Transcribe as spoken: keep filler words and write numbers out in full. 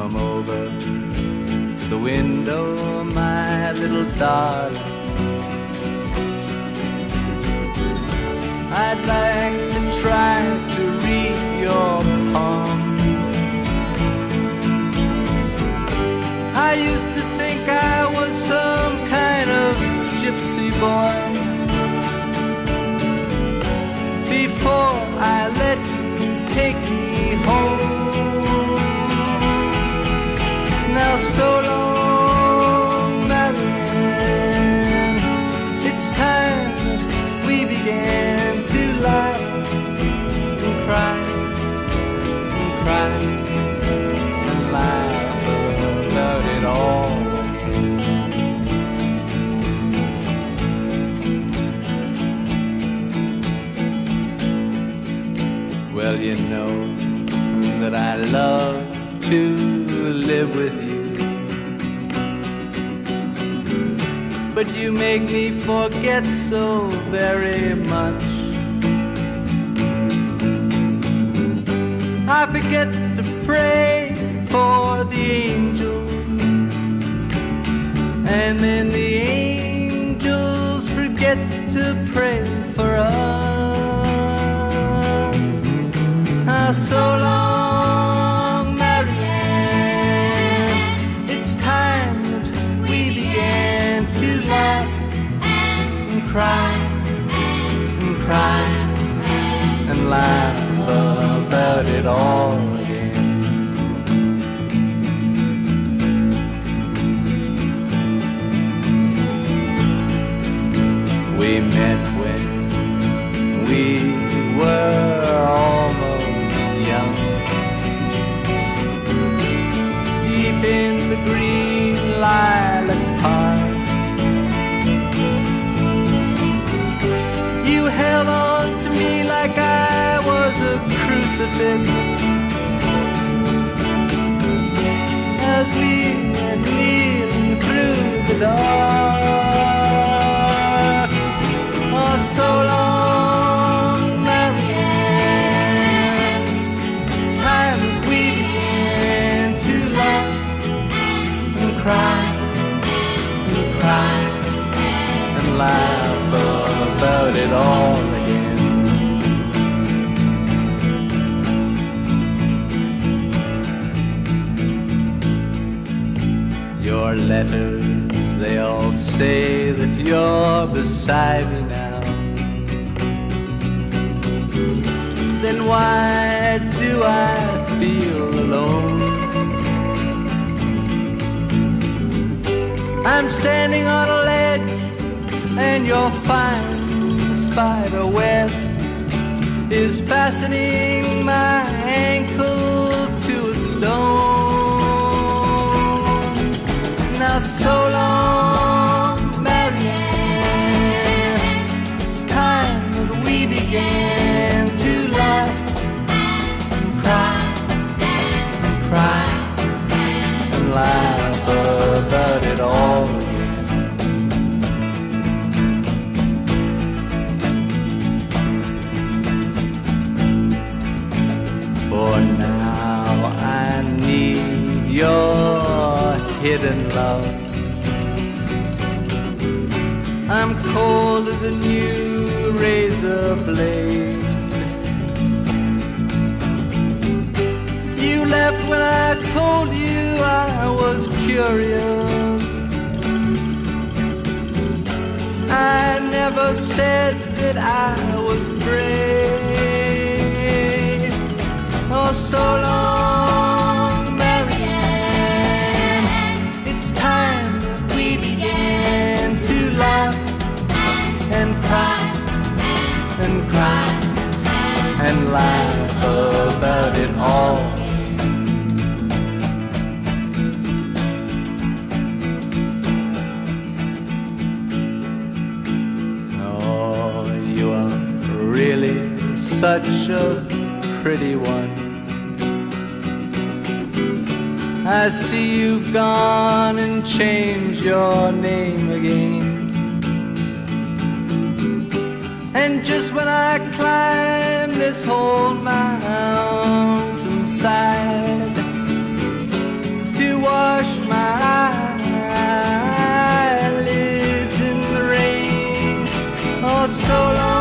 come over to the window, my little darling. I'd like to try to read your palm. I used to think I was some kind of gypsy boy before I let you take me home. Now so long, Marianne, it's time we began to laugh and cry and cry and laugh about it all again. Well, you know that I love to live with you, but you make me forget so very much. I forget to pray for the angels, and then the angels forget to pray for us. Ah, so long, Marianne, it's time that we began to laugh and cry and cry and laugh about it all again. We met when we were almost young, deep in the green lilac park. You held on to me like I was a crucifix as we went kneeling through the dark. Oh, so long, Marianne, it's time that we began to laugh and cry and cry and laugh about it all again. Your letters, they all say that you're beside me now. Then why do I feel alone? I'm standing on a ledge and your fine spider web is fastening my ankle to a stone. Now so long, Marianne, it's time that we began to laugh and cry and cry and laugh about it all again. For now I need your hidden love. I'm cold as a new razor blade. You left when I told you I was curious. I never said that I was brave. Oh, so long, Marianne, it's time that we began to laugh and cry and cry and laugh about it all. Oh, you are really such a pretty one. I see you've gone and changed your name again. And just when I climb this whole mountainside, for so long.